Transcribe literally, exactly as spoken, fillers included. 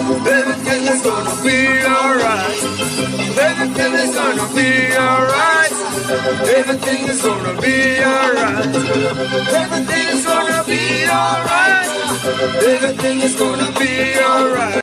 Everything is gonna be alright. Everything is gonna be alright. Everything is gonna be alright. Everything is gonna be alright. Everything is gonna be alright.